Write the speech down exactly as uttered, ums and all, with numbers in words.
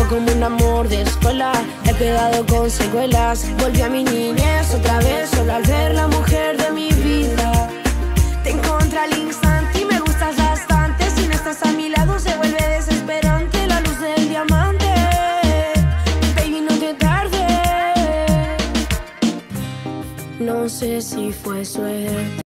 como un amor de escuela, he quedado con secuelas. Volví a mi niñez otra vez, solo al ver la mujer de mi vida. Te encontré al instante y me gustas bastante. Si no estás a mi lado se vuelve desesperante la luz del diamante. Baby, no te tardes. No sé si fue suerte.